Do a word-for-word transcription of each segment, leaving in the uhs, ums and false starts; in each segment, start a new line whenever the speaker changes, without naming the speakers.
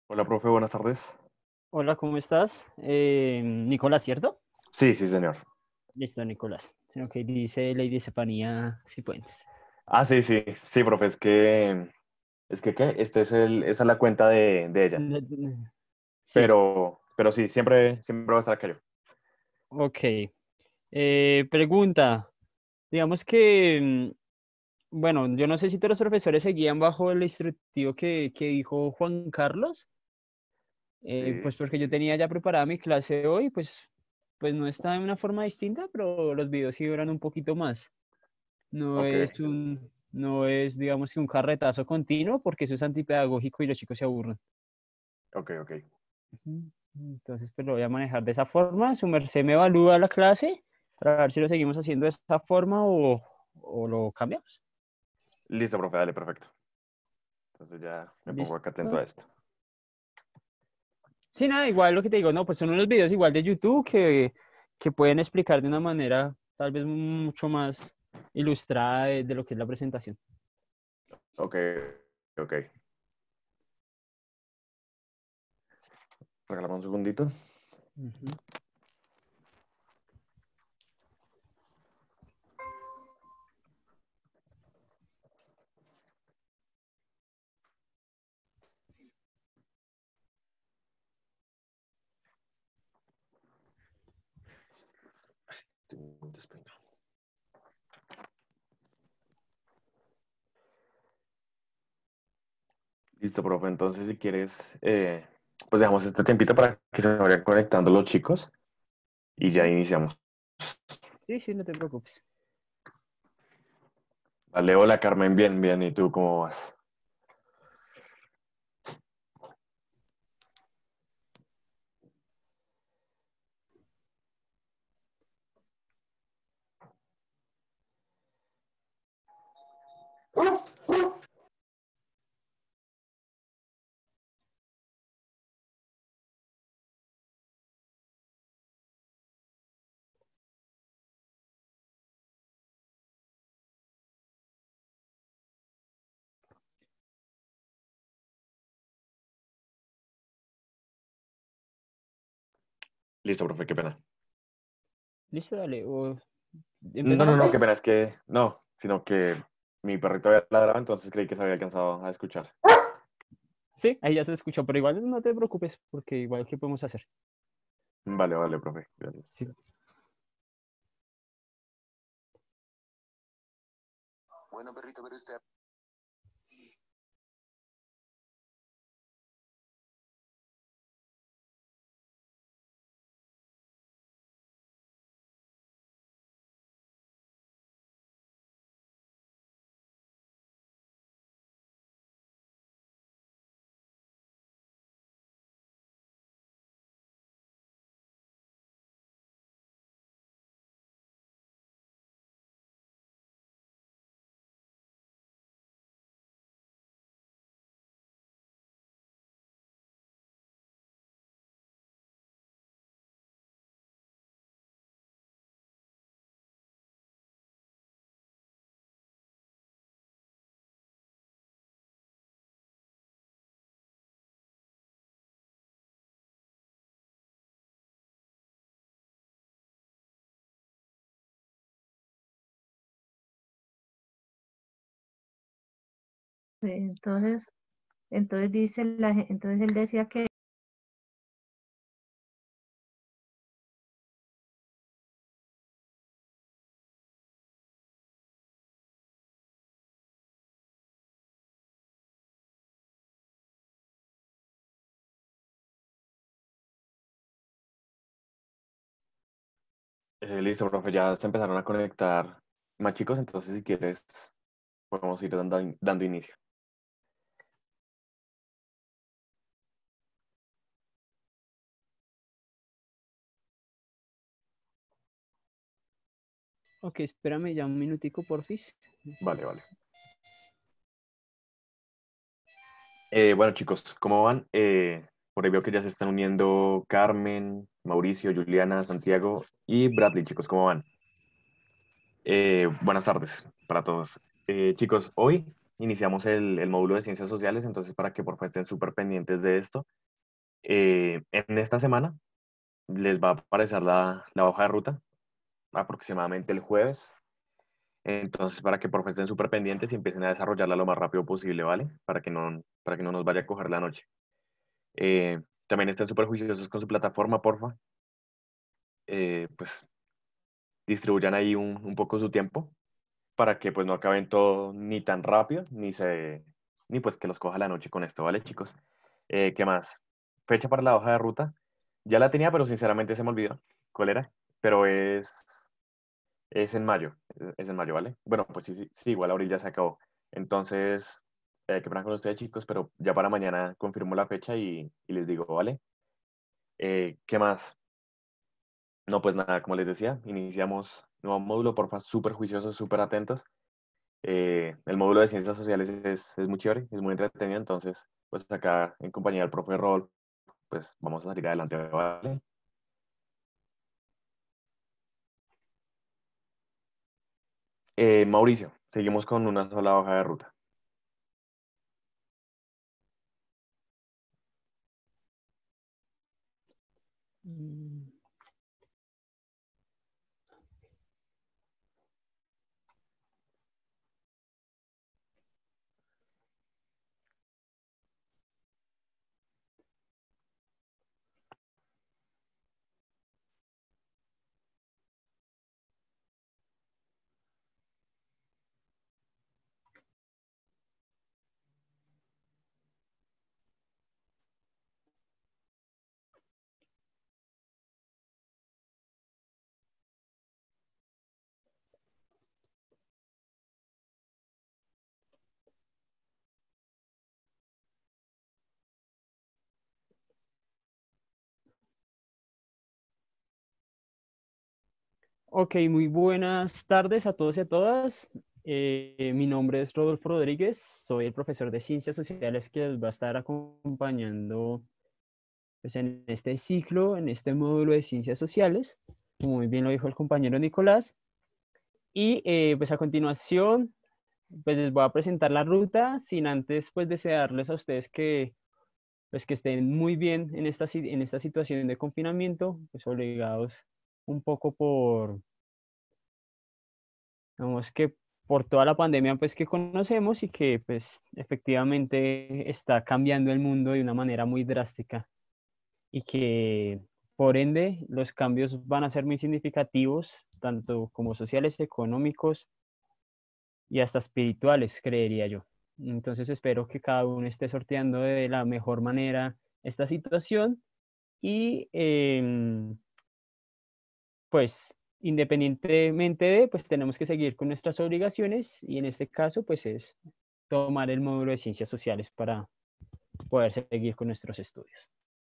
Hola, profe, buenas tardes.
Hola, ¿cómo estás? Eh, Nicolás, ¿cierto?
Sí, sí, señor.
Listo, Nicolás. Sino que dice Lady Estefanía Cifuentes.
Ah, sí, sí, sí, profe, es que, es que, ¿qué? Este es el, esa es la cuenta de, de ella,
Sí,
pero, pero sí, siempre, siempre va a estar acá yo.
ok. Eh, pregunta, digamos que, mm, bueno, yo no sé si todos los profesores seguían bajo el instructivo que, que dijo Juan Carlos, eh,
Sí,
pues porque yo tenía ya preparada mi clase hoy, pues, pues no está de una forma distinta, pero los videos sí duran un poquito más. No
ok,
es un, no es, digamos que un carretazo continuo, porque eso es antipedagógico y los chicos se aburren.
ok, ok.
Ujú. Entonces, pues lo voy a manejar de esa forma. Su merced me evalúa la clase para ver si lo seguimos haciendo de esa forma o, o lo cambiamos.
Listo, profe, dale, perfecto. Entonces ya me pongo acá atento
¿Listo?
a esto.
Sí, nada, igual lo que te digo, no, pues son unos videos igual de YouTube que, que pueden explicar de una manera tal vez mucho más ilustrada de, de lo que es la presentación.
Ok, ok. Regálame un segundito.
Ujú.
Estoy muy despeinado. Listo, profe, entonces si quieres, eh, pues dejamos este tiempito para que se vayan conectando los chicos y ya
Ujú.
iniciamos.
Sí, sí, no te preocupes.
Vale, hola Carmen, bien, bien, ¿y tú cómo vas? Listo, profe, qué pena.
Listo, dale. O,
No, no,
¿empezamos
no, qué
pues?
pena, es que no, sino que mi perrito había ladrado, entonces creí que se había alcanzado a escuchar.
Sí, ahí ya se escuchó, pero igual no te preocupes, porque igual que podemos hacer.
Vale, vale, profe. Gracias.
Sí.
Bueno, perrito, pero usted...
Entonces, entonces dice la, gen- entonces él decía que
Eh, listo, profe, ya se empezaron a conectar más chicos, entonces si quieres podemos ir dando, dando inicio.
Ok, espérame ya un minutico, porfis.
Vale, vale. Eh, bueno, chicos, ¿cómo van? Eh, por ahí veo que ya se están uniendo Carmen, Mauricio, Juliana, Santiago y Bradley, chicos, ¿cómo van? Eh, buenas tardes para todos. Eh, chicos, hoy iniciamos el, el módulo de ciencias sociales, entonces para que por favor estén súper pendientes de esto. Eh, en esta semana les va a aparecer la, la hoja de ruta, aproximadamente el jueves. Entonces, para que por favor estén súper pendientes y empiecen a desarrollarla lo más rápido posible, ¿vale? Para que no, para que no nos vaya a coger la noche. Eh, también estén súper juiciosos con su plataforma, porfa. Eh, pues distribuyan ahí un, un poco su tiempo para que pues no acaben todo ni tan rápido, ni se, ni pues que los coja la noche con esto, ¿vale, chicos? Eh, ¿qué más? Fecha para la hoja de ruta. Ya la tenía, pero sinceramente se me olvidó cuál era. Pero es, es en mayo, es, es en mayo, ¿vale? Bueno, pues sí, sí, sí, igual abril ya se acabó. Entonces, eh, qué pena con ustedes, chicos, pero ya para mañana confirmo la fecha y, y les digo, ¿vale? Eh, ¿qué más? No, pues nada, como les decía, iniciamos nuevo módulo, porfa, súper juiciosos, súper atentos. Eh, el módulo de ciencias sociales es, es muy chévere, es muy entretenido, entonces, pues acá en compañía del profe Rol, pues vamos a salir adelante, ¿vale? Eh, Mauricio, seguimos con una sola hoja de ruta.
Mm, Ok, muy buenas tardes a todos y a todas. Eh, mi nombre es Rodolfo Rodríguez, soy el profesor de Ciencias Sociales que les va a estar acompañando pues, en este ciclo, en este módulo de Ciencias Sociales, como muy bien lo dijo el compañero Nicolás. Y eh, pues a continuación, pues les voy a presentar la ruta, sin antes pues desearles a ustedes que pues que estén muy bien en esta, si- en esta situación de confinamiento, pues obligados un poco por digamos que por toda la pandemia pues que conocemos y que pues efectivamente está cambiando el mundo de una manera muy drástica y que por ende los cambios van a ser muy significativos, tanto como sociales, económicos y hasta espirituales, creería yo. Entonces espero que cada uno esté sorteando de la mejor manera esta situación y em, pues independientemente de, pues tenemos que seguir con nuestras obligaciones y en este caso, pues es tomar el módulo de ciencias sociales para poder seguir con nuestros estudios.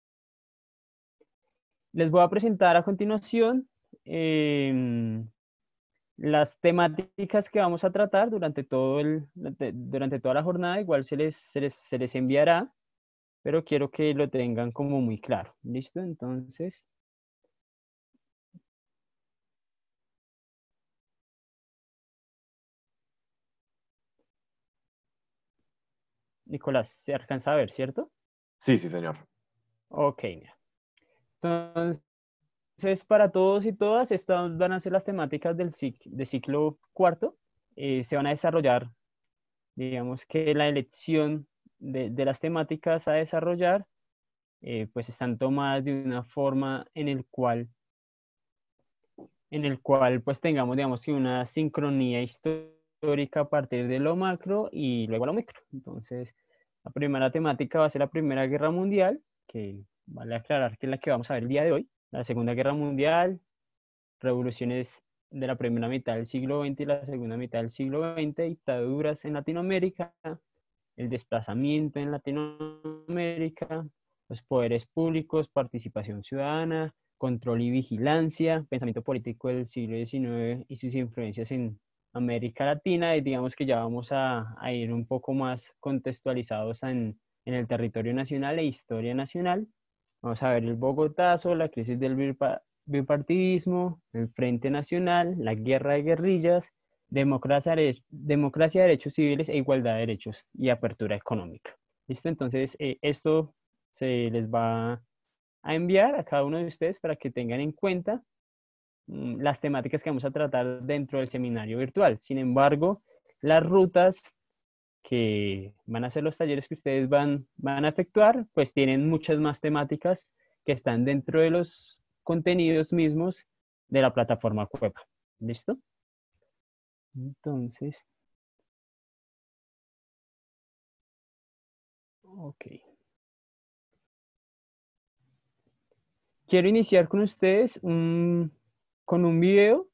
Les voy a presentar a continuación em, las temáticas que vamos a tratar durante, todo el, durante toda la jornada. Igual se les, se les, se les enviará, pero quiero que lo tengan como muy claro. ¿Listo? Entonces, Nicolás, se alcanza a ver, ¿cierto?
Sí, sí, señor.
Ok, mira. Entonces, para todos y todas, estas van a ser las temáticas del cic- de ciclo cuarto. Eh, se van a desarrollar, digamos que la elección de, de las temáticas a desarrollar, eh, pues están tomadas de una forma en el cual, en el cual pues tengamos, digamos que una sincronía histórica a partir de lo macro y luego lo micro. Entonces, la primera temática va a ser la Primera Guerra Mundial, que vale aclarar que es la que vamos a ver el día de hoy. La Segunda Guerra Mundial, revoluciones de la primera mitad del siglo veinte y la segunda mitad del siglo veinte, dictaduras en Latinoamérica, el desplazamiento en Latinoamérica, los poderes públicos, participación ciudadana, control y vigilancia, pensamiento político del siglo diecinueve y sus influencias en América Latina. Y digamos que ya vamos a, a ir un poco más contextualizados en, en el territorio nacional e historia nacional. Vamos a ver el Bogotazo, la crisis del bipartidismo, el Frente Nacional, la guerra de guerrillas, democracia, dere- democracia, derechos civiles e igualdad de derechos y apertura económica. ¿Listo? Entonces, eh, esto se les va a enviar a cada uno de ustedes para que tengan en cuenta mm, las temáticas que vamos a tratar dentro del seminario virtual. Sin embargo, las rutas que van a ser los talleres que ustedes van, van a efectuar, pues tienen muchas más temáticas que están dentro de los contenidos mismos de la plataforma Cueva. ¿Listo? Entonces, ok. Quiero iniciar con ustedes un- con un video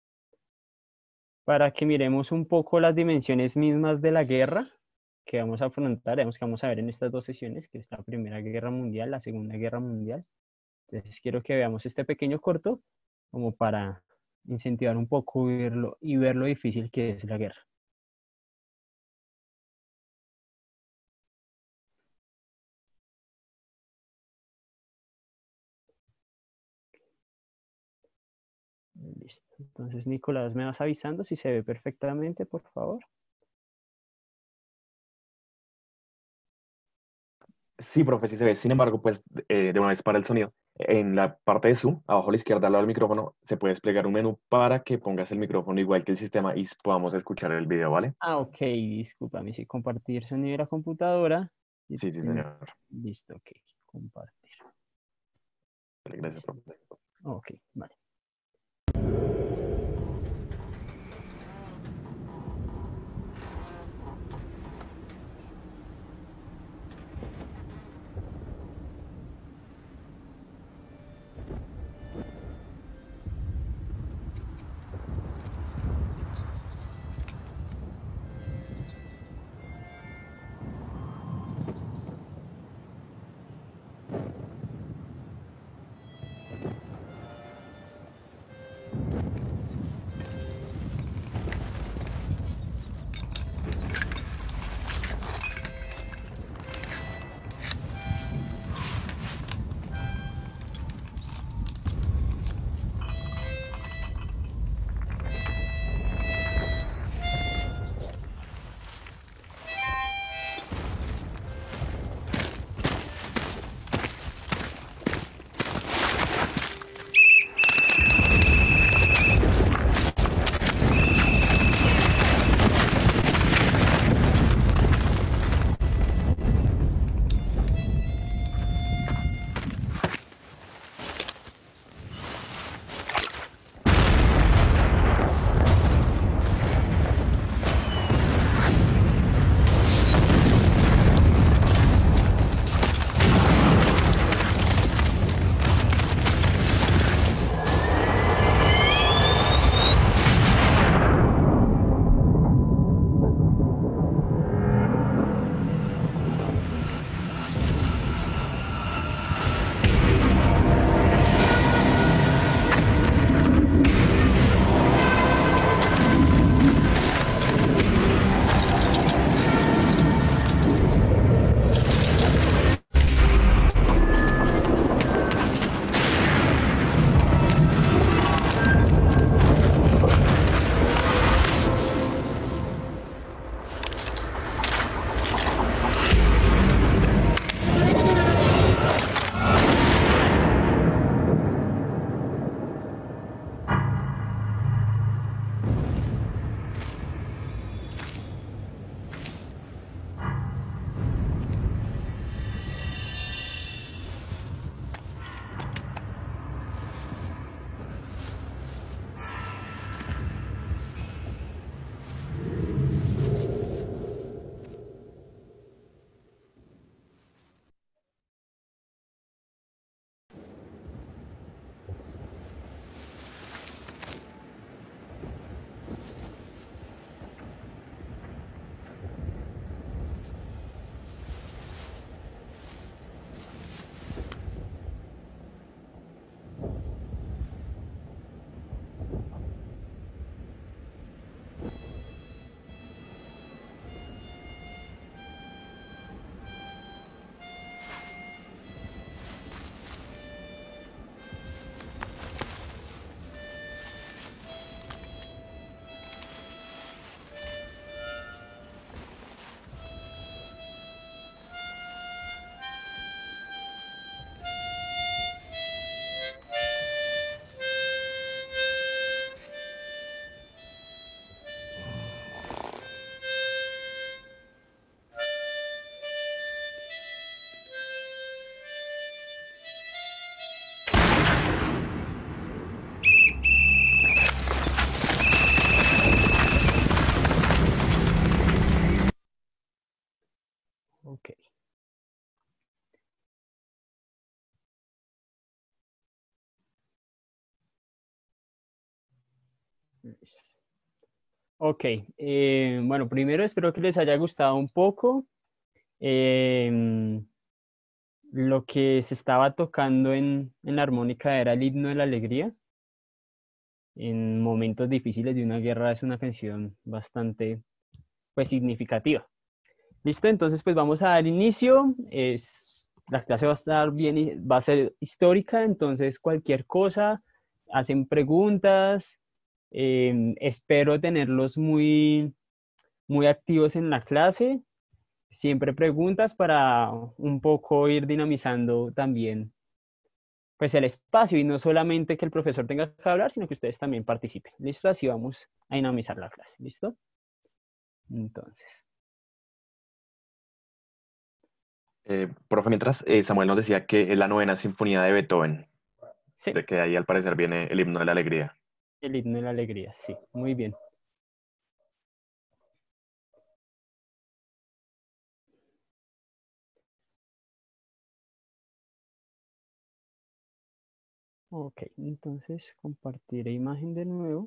para que miremos un poco las dimensiones mismas de la guerra que vamos a afrontar, digamos que vamos a ver en estas dos sesiones, que es la Primera Guerra Mundial, la Segunda Guerra Mundial. Entonces quiero que veamos este pequeño corto como para incentivar un poco verlo y ver lo difícil que es la guerra. Listo. Entonces, Nicolás, ¿me vas avisando si se ve perfectamente, por favor?
Sí, profe, sí se ve. Sin embargo, pues eh, de una vez para el sonido, en la parte de Zoom, abajo a la izquierda al lado del micrófono, se puede desplegar un menú para que pongas el micrófono igual que el sistema y podamos escuchar el video, ¿vale?
Ah, ok, discúlpame, sí, compartir sonido de la computadora. Y
Sí, sí,
ten-
señor.
Listo, ok, compartir.
Vale, gracias,
Listo.
profe.
Ok, vale. Ok, eh, bueno, primero espero que les haya gustado un poco. Em, lo que se estaba tocando en, en la armónica era el himno de la alegría. En momentos difíciles de una guerra es una canción bastante, pues, significativa. ¿Listo? Entonces, pues vamos a dar inicio. Es, la clase va a estar bien, y- va a ser histórica, entonces cualquier cosa, hacen preguntas. Em, espero tenerlos muy, muy activos en la clase. Siempre preguntas para un poco ir dinamizando también pues el espacio y no solamente que el profesor tenga que hablar, sino que ustedes también participen. ¿Listo? Así vamos a dinamizar la clase. ¿Listo? Entonces,
Eh, profe, mientras eh, Samuel nos decía que es la novena sinfonía de Beethoven,
sí,
de que ahí al parecer viene el himno de la alegría.
el himno de la alegría, sí, muy bien. Ok, entonces compartiré imagen de nuevo.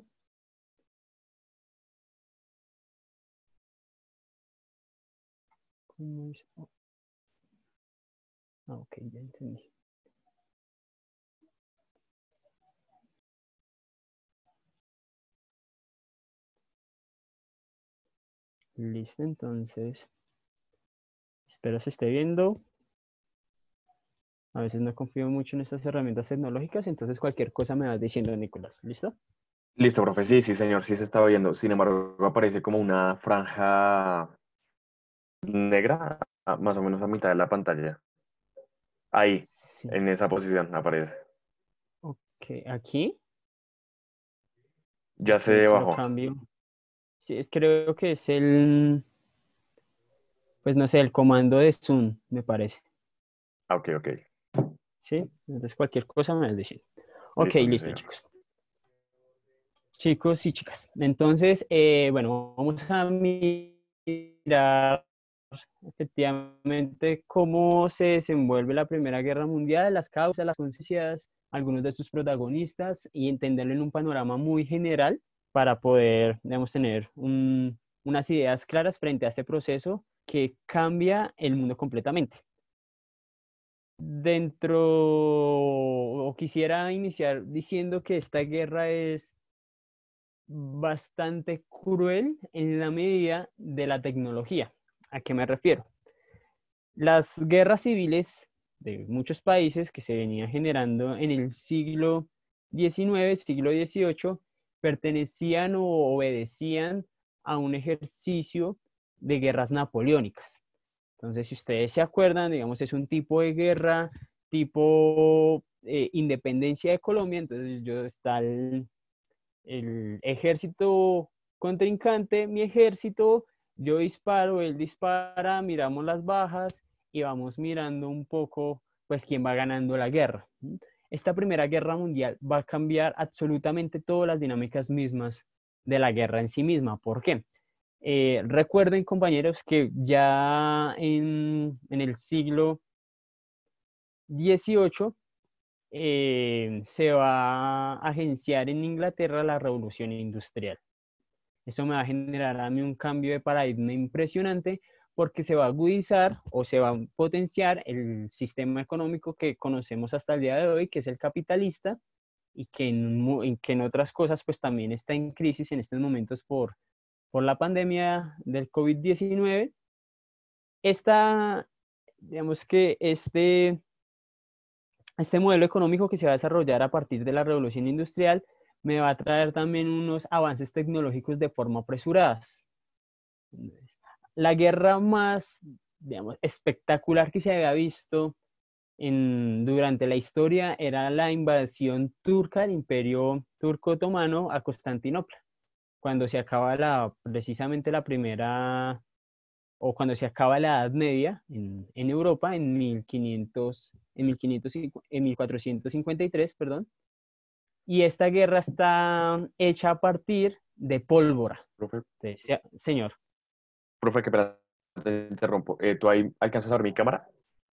¿Cómo es? Oh, ah, ok, ya entendí. Listo, entonces espero se esté viendo. A veces no confío mucho en estas herramientas tecnológicas, entonces cualquier cosa me vas diciendo, Nicolás. ¿Listo?
Listo, profe, sí, sí, señor, sí se estaba viendo. Sin embargo, aparece como una franja negra, a- más o menos a mitad de la pantalla. Ahí,
Sí.
en esa posición aparece.
Ok, aquí.
Ya
Ok,
se
esto lo
bajó.
cambio. Sí, es, creo que es el, pues no sé, el comando de Zoom, me parece.
Ah, ok, ok.
¿Sí? Entonces cualquier cosa me vas diciendo. Ok,
Listo, sí,
listo,
señor.
chicos. Chicos y chicas. Entonces, eh, bueno, vamos a mirar efectivamente cómo se desenvuelve la Primera Guerra Mundial, las causas, las consecuencias, algunos de sus protagonistas y entenderlo en un panorama muy general para poder, digamos, tener un- unas ideas claras frente a este proceso que cambia el mundo completamente. Dentro, o quisiera iniciar diciendo que esta guerra es bastante cruel en la medida de la tecnología. ¿A qué me refiero? Las guerras civiles de muchos países que se venían generando en el siglo diecinueve, siglo dieciocho, pertenecían o obedecían a un ejercicio de guerras napoleónicas. Entonces, si ustedes se acuerdan, digamos, es un tipo de guerra tipo eh, independencia de Colombia, entonces yo está el, el ejército contrincante, mi ejército, yo disparo, él dispara, miramos las bajas y vamos mirando un poco, pues, quién va ganando la guerra. Esta Primera Guerra Mundial va a cambiar absolutamente todas las dinámicas mismas de la guerra en sí misma. ¿Por qué? Eh, recuerden, compañeros, que ya en, en el siglo dieciocho eh, se va a agenciar en Inglaterra la revolución industrial. Eso me va a generar a mí un cambio de paradigma impresionante porque se va a agudizar o se va a potenciar el sistema económico que conocemos hasta el día de hoy, que es el capitalista, y que en, en, que en otras cosas pues también está en crisis en estos momentos por, por la pandemia del COVID diecinueve. Esta, digamos que este, este modelo económico que se va a desarrollar a partir de la revolución industrial me va a traer también unos avances tecnológicos de forma apresurada. La guerra más, digamos, espectacular que se había visto en, durante la historia era la invasión turca, el imperio turco-otomano a Constantinopla, cuando se acaba la, precisamente la primera, o cuando se acaba la Edad Media en, en Europa en mil quinientos, en mil quinientos, en mil cuatrocientos cincuenta y tres, perdón, y esta guerra está hecha a partir de pólvora.
Profe,
Entonces, señor,
profe, que espera, te interrumpo. Eh, ¿tú ahí alcanzas a ver mi cámara?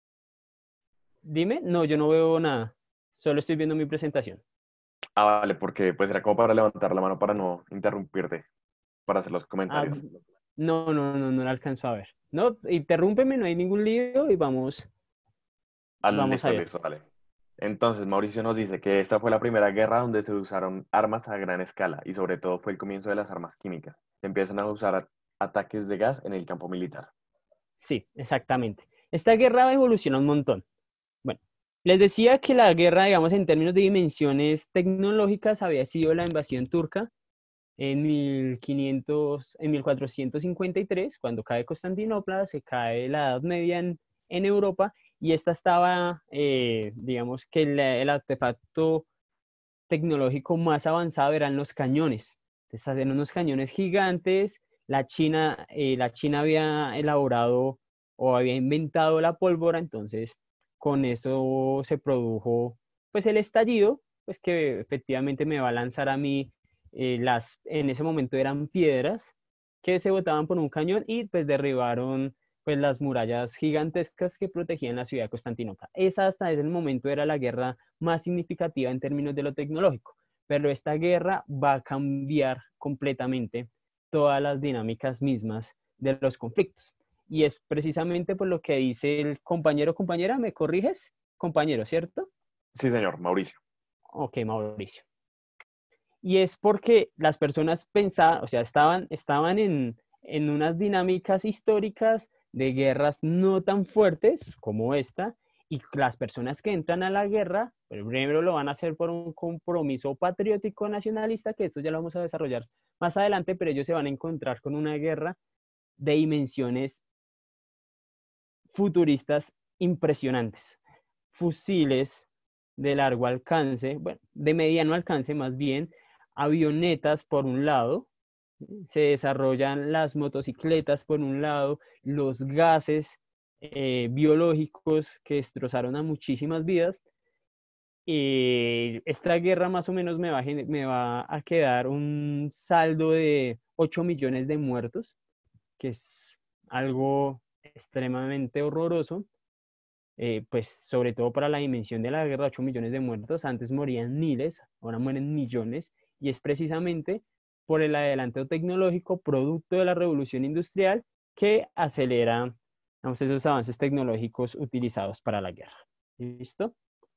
dime, no, yo no veo nada, solo estoy viendo mi presentación.
Ah, vale, porque pues era como para levantar la mano para no interrumpirte, para hacer los
Ah,
comentarios.
no, no, no, no la alcanzó a ver. No, interrúmpeme, no hay ningún lío y vamos,
Ah,
vamos
listo,
allá.
listo, vale. Entonces, Mauricio nos dice que esta fue la primera guerra donde se usaron armas a gran escala y sobre todo fue el comienzo de las armas químicas. Se empiezan a usar a- ataques de gas en el campo militar.
Sí, exactamente. Esta guerra evoluciona un montón. Bueno, les decía que la guerra, digamos, en términos de dimensiones tecnológicas, había sido la invasión turca en mil quinientos, en mil cuatrocientos cincuenta y tres, cuando cae Constantinopla, se cae la Edad Media en, en Europa, y esta estaba, eh, digamos que el, el artefacto tecnológico más avanzado eran los cañones. Entonces, hacían unos cañones gigantes. La China, eh, la China había elaborado o había inventado la pólvora, entonces con eso se produjo pues el estallido, pues que efectivamente me va a lanzar a mí eh, las, en ese momento eran piedras que se botaban por un cañón y pues derribaron pues las murallas gigantescas que protegían la ciudad de Constantinopla. Esa hasta ese momento era la guerra más significativa en términos de lo tecnológico, pero esta guerra va a cambiar completamente todas las dinámicas mismas de los conflictos. Y es precisamente por lo que dice el compañero, compañera, ¿me corriges? Compañero, ¿cierto?
Sí, señor, Mauricio.
Ok, Mauricio. Y es porque las personas pensaban, o sea, estaban, estaban en, en unas dinámicas históricas de guerras no tan fuertes como esta, y las personas que entran a la guerra, pues, primero lo van a hacer por un compromiso patriótico nacionalista, que esto ya lo vamos a desarrollar más adelante, pero ellos se van a encontrar con una guerra de dimensiones futuristas impresionantes. Fusiles de largo alcance, bueno, de mediano alcance más bien, avionetas por un lado, se desarrollan las motocicletas por un lado, los gases eh, biológicos que destrozaron a muchísimas vidas. Y esta guerra más o menos me va, a, me va a quedar un saldo de ocho millones de muertos, que es algo extremadamente horroroso, eh, pues sobre todo para la dimensión de la guerra, ocho millones de muertos, antes morían miles, ahora mueren millones, y es precisamente por el adelanto tecnológico producto de la revolución industrial que acelera, vamos, esos avances tecnológicos utilizados para la guerra. ¿Listo?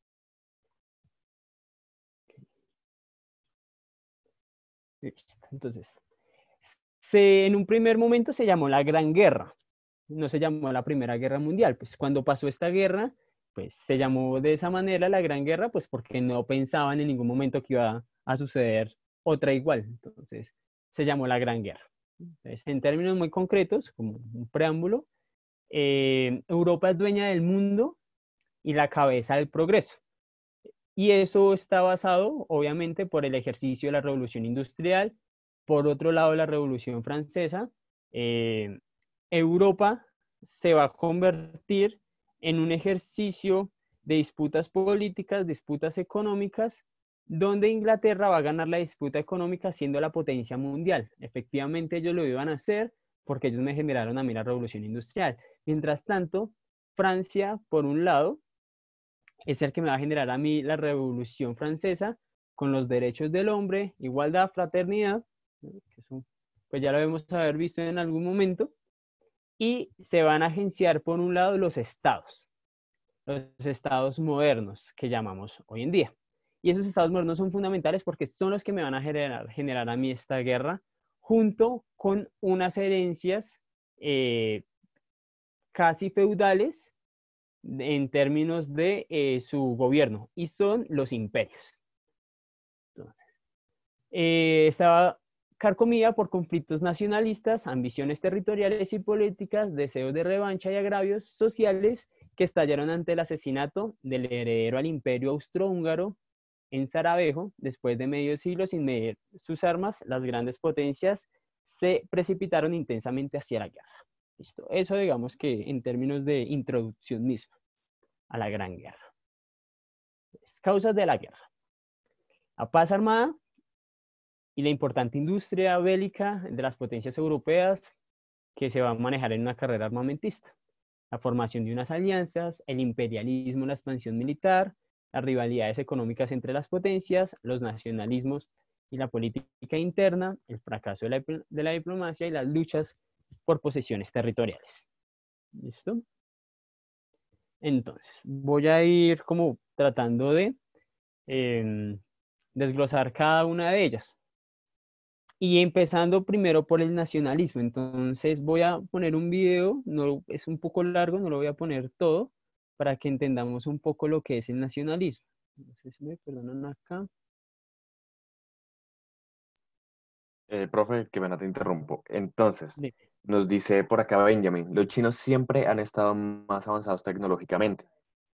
Listo. Entonces, se, en un primer momento se llamó la Gran Guerra, no se llamó la Primera Guerra Mundial. Pues cuando pasó esta guerra, pues se llamó de esa manera la Gran Guerra, pues porque no pensaban en ningún momento que iba a suceder otra igual. Entonces, se llamó la Gran Guerra. Entonces, en términos muy concretos, como un preámbulo, eh, Europa es dueña del mundo y la cabeza del progreso. Y eso está basado, obviamente, por el ejercicio de la Revolución Industrial. Por otro lado, la Revolución Francesa. eh, Europa se va a convertir en un ejercicio de disputas políticas, disputas económicas, donde Inglaterra va a ganar la disputa económica siendo la potencia mundial. Efectivamente, ellos lo iban a hacer porque ellos me generaron a mí la Revolución Industrial. Mientras tanto, Francia, por un lado, es el que me va a generar a mí la Revolución Francesa con los derechos del hombre, igualdad, fraternidad, que eso, pues ya lo debemos haber visto en algún momento, y se van a agenciar por un lado los estados, los estados modernos que llamamos hoy en día. Y esos estados modernos son fundamentales porque son los que me van a generar, generar a mí esta guerra, junto con unas herencias eh, casi feudales en términos de eh, su gobierno, y son los imperios. Entonces, eh, estaba carcomida por conflictos nacionalistas, ambiciones territoriales y políticas, deseos de revancha y agravios sociales que estallaron ante el asesinato del heredero al imperio austrohúngaro en Sarajevo. Después de medio siglo sin medir sus armas, las grandes potencias se precipitaron intensamente hacia la guerra. Listo. Eso digamos que en términos de introducción misma a la Gran Guerra. Causas de la guerra. La paz armada y la importante industria bélica de las potencias europeas que se va a manejar en una carrera armamentista. La formación de unas alianzas, el imperialismo, la expansión militar, las rivalidades económicas entre las potencias, los nacionalismos y la política interna, el fracaso de la, de la diplomacia y las luchas por posesiones territoriales. ¿Listo? Entonces, voy a ir como tratando de eh, desglosar cada una de ellas. Y empezando primero por el nacionalismo. Entonces voy a poner un video, no, es un poco largo, no lo voy a poner todo, para que entendamos un poco lo que es el nacionalismo. No sé si me perdonan acá.
Eh, profe, que pena te interrumpo. Entonces,
Dime.
nos dice por acá Benjamin, los chinos siempre han estado más avanzados tecnológicamente.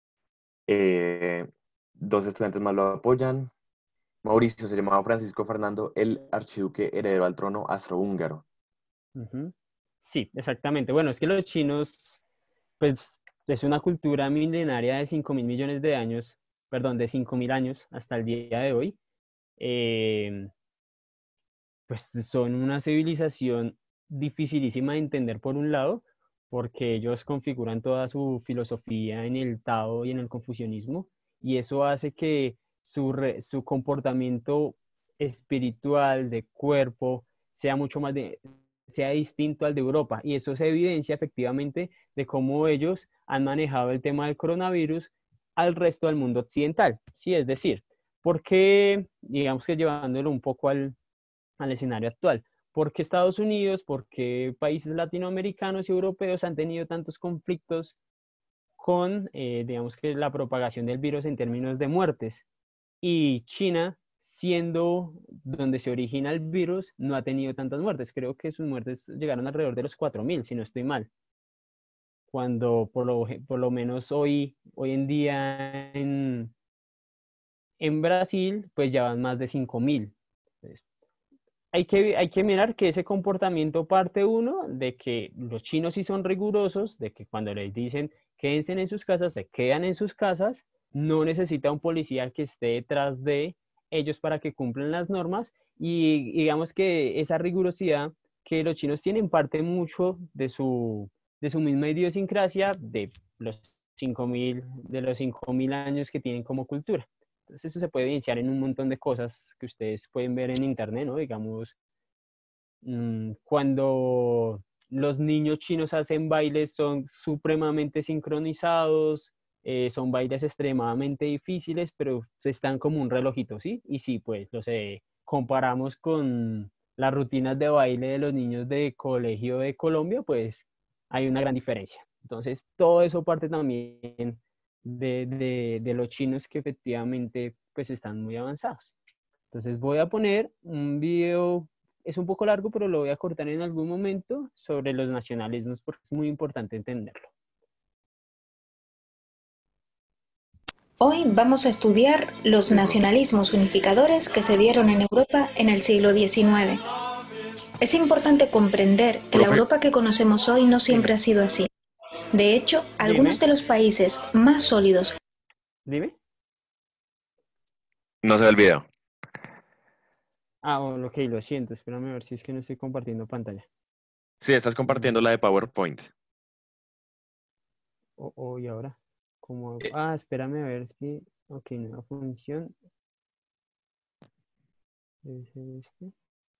Eh, Dos estudiantes más lo apoyan. Mauricio se llamaba Francisco Fernando, el archiduque heredero al trono astrohúngaro.
Ujú. Sí, exactamente. Bueno, es que los chinos, pues, es una cultura milenaria de cinco mil millones de años, perdón, de cinco mil años hasta el día de hoy. Eh, pues son una civilización dificilísima de entender por un lado, porque ellos configuran toda su filosofía en el Tao y en el confucianismo, y eso hace que su, re- su comportamiento espiritual, de cuerpo, sea mucho más de, sea distinto al de Europa, y eso se evidencia efectivamente de cómo ellos han manejado el tema del coronavirus al resto del mundo occidental, ¿sí? Es decir, porque, digamos que llevándolo un poco al al escenario actual. ¿Por qué Estados Unidos, por qué países latinoamericanos y europeos han tenido tantos conflictos con, eh, digamos que la propagación del virus en términos de muertes? Y China, siendo donde se origina el virus, no ha tenido tantas muertes. Creo que sus muertes llegaron alrededor de los cuatro mil, si no estoy mal. Cuando por lo, por lo menos hoy, hoy en día en, en Brasil, pues ya van más de cinco mil. Hay que, hay que mirar que ese comportamiento parte uno de que los chinos sí son rigurosos, de que cuando les dicen quédense en sus casas, se quedan en sus casas, no necesita un policía que esté detrás de ellos para que cumplan las normas y digamos que esa rigurosidad que los chinos tienen parte mucho de su, de su misma idiosincrasia de los cinco mil de los cinco mil años que tienen como cultura. Entonces eso se puede evidenciar en un montón de cosas que ustedes pueden ver en internet, ¿no? Digamos, mmm, cuando los niños chinos hacen bailes son supremamente sincronizados, eh, son bailes extremadamente difíciles, pero se están como un relojito, ¿sí? Y sí, pues, lo sé, comparamos con las rutinas de baile de los niños de colegio de Colombia, pues hay una gran diferencia. Entonces, todo eso parte también de, de, de los chinos que efectivamente pues están muy avanzados. Entonces voy a poner un video, es un poco largo, pero lo voy a cortar en algún momento sobre los nacionalismos porque es muy importante entenderlo.
Hoy vamos a estudiar los nacionalismos unificadores que se dieron en Europa en el siglo diecinueve. Es importante comprender que la
Profe.
Europa que conocemos hoy no siempre
Dime.
ha sido así. De hecho, algunos
Dime.
de los países más sólidos.
Dime.
No se ve el video.
Ah, oh, ok, lo siento, espérame a ver si es que no estoy compartiendo pantalla.
Sí, estás compartiendo
Mm,
la de PowerPoint.
oh, oh, y ahora, ¿cómo hago?
Eh,
Ah, espérame a ver si, ok, nueva función. Debe ser este.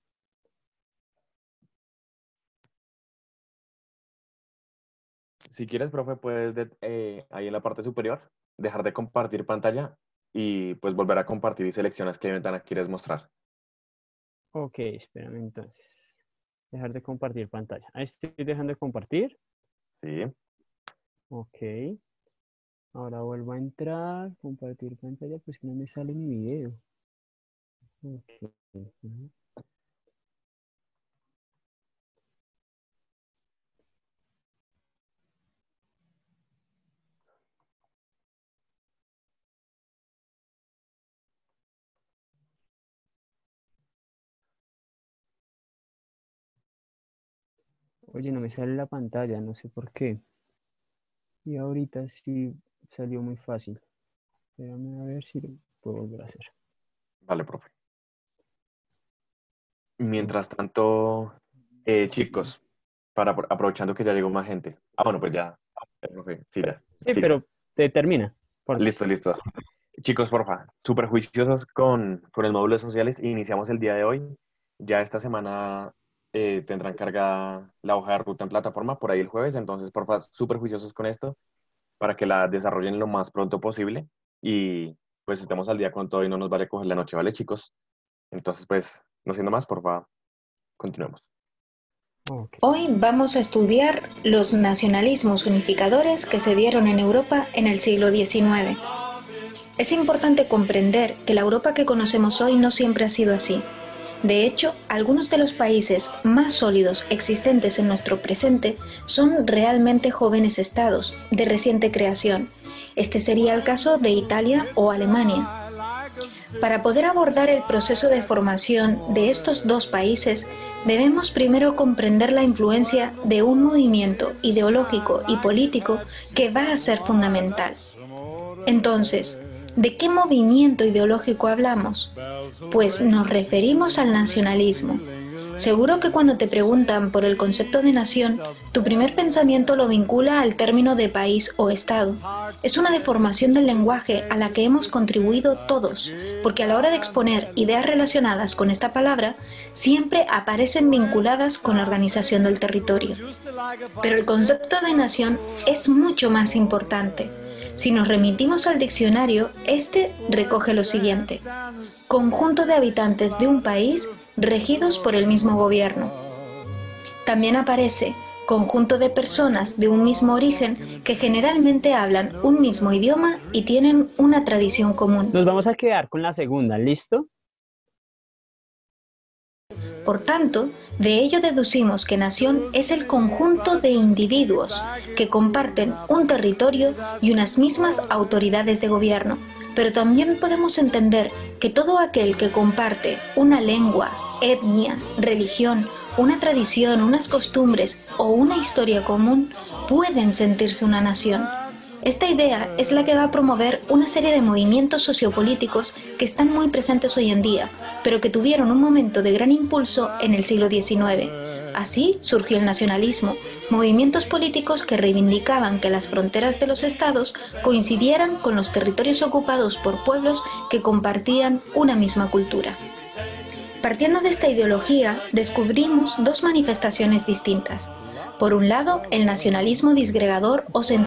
Si quieres, profe, puedes de- eh, ahí en la parte superior dejar de compartir pantalla y pues volver a compartir y seleccionas qué ventana quieres mostrar.
Ok, espérame entonces. Dejar de compartir pantalla. Ahí estoy dejando de compartir.
Sí.
Ok. Ahora vuelvo a entrar, compartir pantalla, pues que no me sale mi video. Ok. Ujú. Oye, no me sale la pantalla, no sé por qué. Y ahorita sí salió muy fácil. Espérame a ver si lo puedo volver a hacer.
Vale, profe.
Ok.
Mientras tanto, eh, chicos, para apro- aprovechando que ya llegó más gente. Ah, bueno, pues ya. Eh, profe, sí, ya.
Sí,
Siga.
pero te termina, porfa.
Listo, listo. Chicos, porfa, súper juiciosos con, con el módulo de sociales. Iniciamos el día de hoy. Ya esta semana eh, tendrán cargada la hoja de ruta en plataforma por ahí el jueves. Entonces, porfa, súper juiciosos con esto para que la desarrollen lo más pronto posible y pues estemos al día con todo y no nos vaya a coger la noche, ¿vale, chicos? Entonces, pues, no siendo más, porfa, continuemos.
Ok.
Hoy vamos a estudiar los nacionalismos unificadores que se dieron en Europa en el siglo diecinueve. Es importante comprender que la Europa que conocemos hoy no siempre ha sido así. De hecho, algunos de los países más sólidos existentes en nuestro presente son realmente jóvenes estados, de reciente creación. Este sería el caso de Italia o Alemania. Para poder abordar el proceso de formación de estos dos países, debemos primero comprender la influencia de un movimiento ideológico y político que va a ser fundamental. Entonces, ¿de qué movimiento ideológico hablamos? Pues nos referimos al nacionalismo. Seguro que cuando te preguntan por el concepto de nación, tu primer pensamiento lo vincula al término de país o estado. Es una deformación del lenguaje a la que hemos contribuido todos, porque a la hora de exponer ideas relacionadas con esta palabra, siempre aparecen vinculadas con la organización del territorio. Pero el concepto de nación es mucho más importante. Si nos remitimos al diccionario, este recoge lo siguiente: conjunto de habitantes de un país regidos por el mismo gobierno. También aparece conjunto de personas de un mismo origen que generalmente hablan un mismo idioma y tienen una tradición común.
Nos vamos a quedar con la segunda, ¿listo?
Por tanto, de ello deducimos que nación es el conjunto de individuos que comparten un territorio y unas mismas autoridades de gobierno. Pero también podemos entender que todo aquel que comparte una lengua, etnia, religión, una tradición, unas costumbres o una historia común pueden sentirse una nación. Esta idea es la que va a promover una serie de movimientos sociopolíticos que están muy presentes hoy en día, pero que tuvieron un momento de gran impulso en el siglo diecinueve. Así surgió el nacionalismo, movimientos políticos que reivindicaban que las fronteras de los estados coincidieran con los territorios ocupados por pueblos que compartían una misma cultura. Partiendo de esta ideología, descubrimos dos manifestaciones distintas. Por un lado, el nacionalismo disgregador o centralista.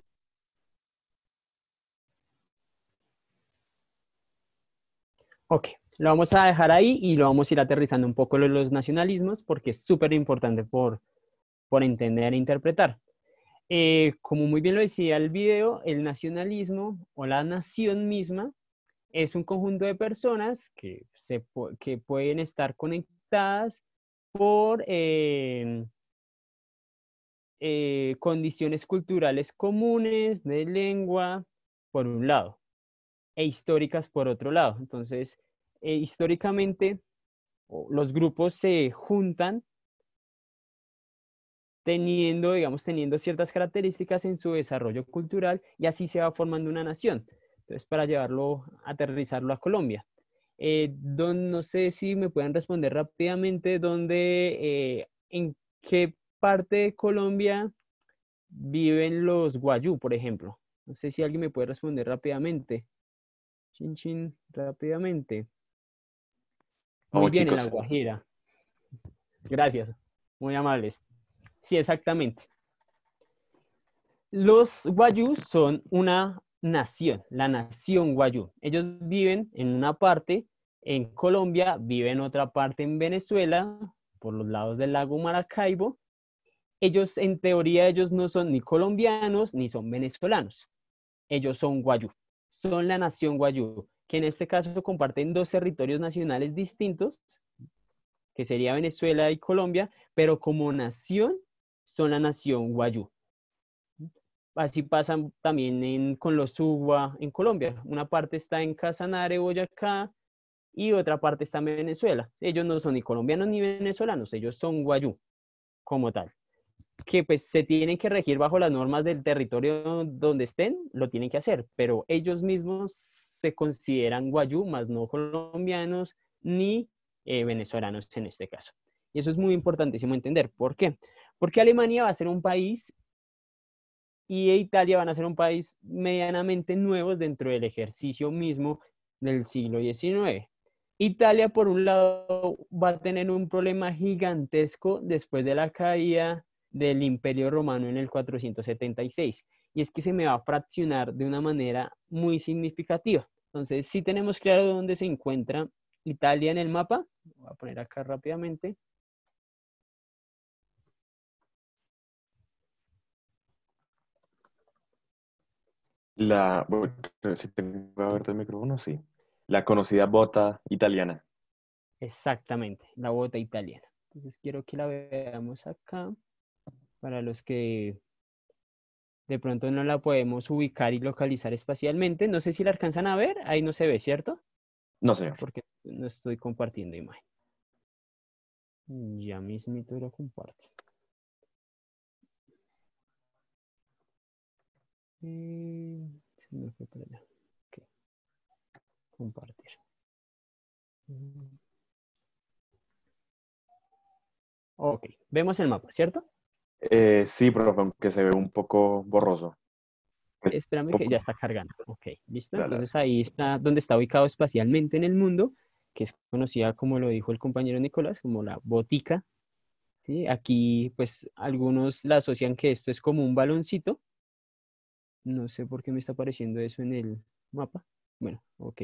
Ok, lo vamos a dejar ahí y lo vamos a ir aterrizando un poco lo de los nacionalismos porque es súper importante por, por entender e interpretar. Eh, como muy bien lo decía el video, el nacionalismo o la nación misma es un conjunto de personas que, se, que pueden estar conectadas por eh, eh, condiciones culturales comunes, de lengua, por un lado, e históricas por otro lado. Entonces, eh, históricamente, los grupos se juntan teniendo, digamos, teniendo ciertas características en su desarrollo cultural y así se va formando una nación. Entonces, para llevarlo, aterrizarlo a Colombia. Eh, don, no sé si me pueden responder rápidamente dónde, eh, en qué parte de Colombia viven los guayú, por ejemplo. No sé si alguien me puede responder rápidamente. Chin, chin, rápidamente. Muy
Vamos,
bien, en La
chicos.
Guajira. Gracias, muy amables. Sí, exactamente. Los guayú son una nación, la nación guayú. Ellos viven en una parte en Colombia, viven en otra parte en Venezuela, por los lados del lago Maracaibo. Ellos, en teoría, ellos no son ni colombianos ni son venezolanos. Ellos son guayú, son la nación guayú, que en este caso comparten dos territorios nacionales distintos, que sería Venezuela y Colombia, pero como nación son la nación guayú. Así pasa también en, con los Uwa en Colombia. Una parte está en Casanare, Boyacá, y otra parte está en Venezuela. Ellos no son ni colombianos ni venezolanos, ellos son guayú como tal. Que pues se tienen que regir bajo las normas del territorio donde estén, lo tienen que hacer, pero ellos mismos se consideran guayú, más no colombianos ni eh, venezolanos en este caso. Y eso es muy importantísimo entender. ¿Por qué? Porque Alemania va a ser un país y Italia van a ser un país medianamente nuevos dentro del ejercicio mismo del siglo diecinueve. Italia, por un lado, va a tener un problema gigantesco después de la caída del Imperio Romano en el cuatrocientos setenta y seis, y es que se me va a fraccionar de una manera muy significativa. Entonces, si tenemos claro dónde se encuentra Italia en el mapa, voy a poner acá rápidamente.
La, bueno, creo que si tengo abierto el micrófono, sí. La conocida bota italiana.
Exactamente, la bota italiana. Entonces, quiero que la veamos acá, para los que de pronto no la podemos ubicar y localizar espacialmente. No sé si la alcanzan a ver, ahí no se ve, ¿cierto?
No, señor.
Porque no estoy compartiendo imagen. Ya mismito lo comparto. Eh, se me fue para allá. Ok. Compartir. Mm. Ok, vemos el mapa, ¿cierto?
Eh, sí, profe, aunque se ve un poco borroso. Pues,
Espérame que
poco-
ya está cargando. Ok, listo.
dale, dale.
Entonces ahí está donde está ubicado espacialmente en el mundo, que es conocida, como lo dijo el compañero Nicolás, como la botica. ¿Sí? Aquí, pues, algunos la asocian que esto es como un baloncito. No sé por qué me está apareciendo eso en el mapa. Bueno, ok.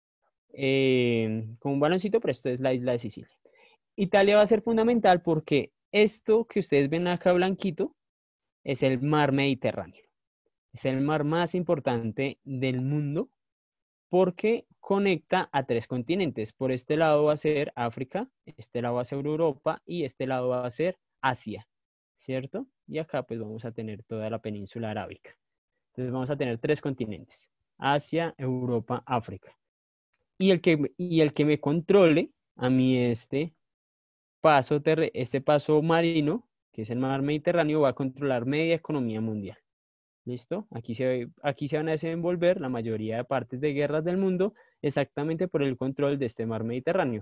Eh, como un baloncito, pero esto es la isla de Sicilia. Italia va a ser fundamental porque esto que ustedes ven acá blanquito es el mar Mediterráneo. Es el mar más importante del mundo porque conecta a tres continentes. Por este lado va a ser África, este lado va a ser Europa y este lado va a ser Asia, ¿cierto? Y acá pues vamos a tener toda la península arábica. Entonces vamos a tener tres continentes: Asia, Europa, África. Y el que, y el que me controle a mí este paso, terre- este paso marino, que es el mar Mediterráneo, va a controlar media economía mundial. ¿Listo? Aquí se, aquí se van a desenvolver la mayoría de partes de guerras del mundo exactamente por el control de este mar Mediterráneo.